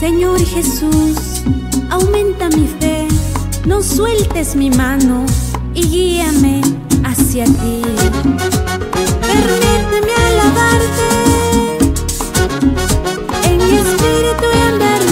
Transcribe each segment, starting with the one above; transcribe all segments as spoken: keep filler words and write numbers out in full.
Señor Jesús, aumenta mi fe, no sueltes mi mano y guíame hacia ti. Permíteme alabarte en mi espíritu y en verdad.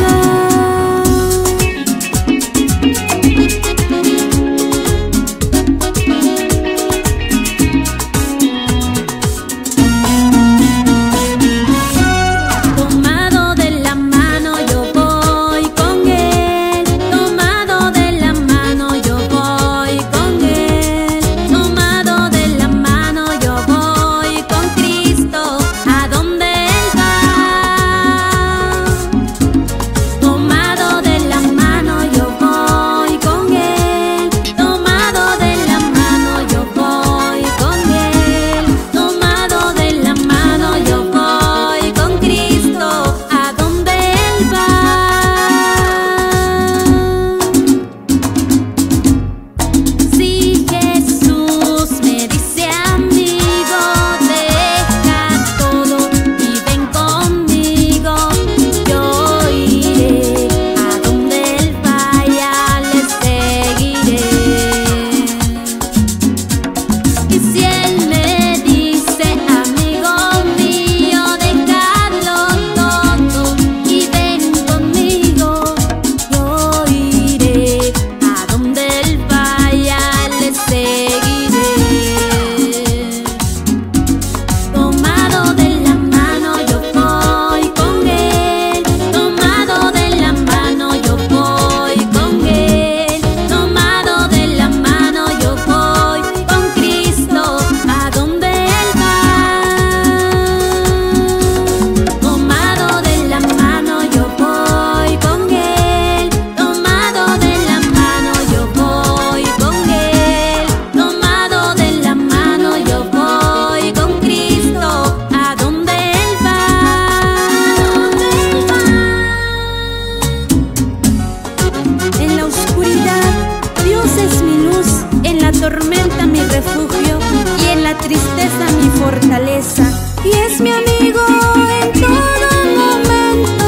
Tormenta mi refugio y en la tristeza mi fortaleza, y es mi amigo en todo momento.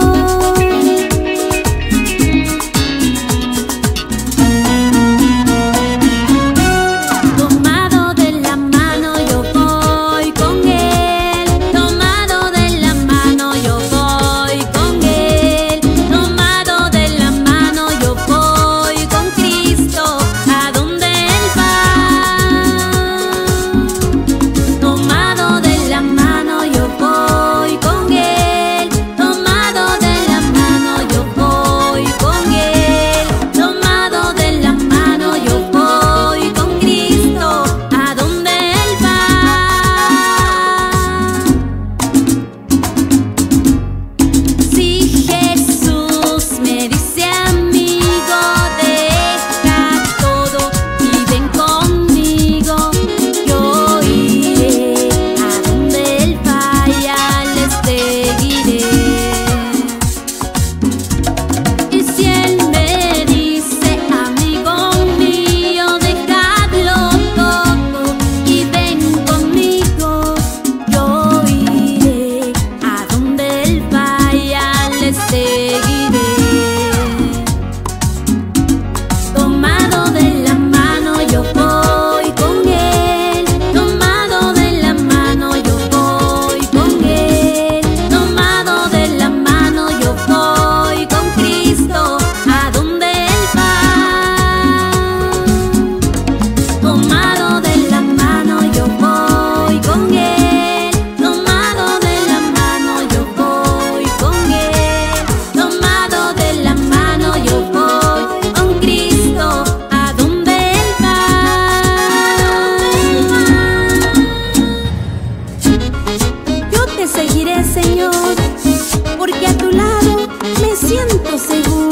Tomado de la mano yo voy con él, tomado de la mano yo voy con él, tomado de la mano yo voy con Cristo a donde tomado de la mano yo voy con él, tomado de la mano yo voy con él, tomado de la mano yo voy con Cristo a donde él va. Si Jesús me dice amigo, deja todo y ven conmigo, yo iré a donde él vaya, les seguiré. Y si él me dice amigo mío, dejadlo todo y ven conmigo, yo iré a donde él vaya, les seguiré. Tomado de la mano yo voy con él, tomado de la mano yo voy con él, tomado de la mano yo voy con Cristo a donde él va. Tomado de la mano yo voy con él, tomado de la mano yo voy con él, tomado de la mano yo voy con Cristo a donde él va. Yo te seguiré, Señor, porque a tu lado me siento seguro.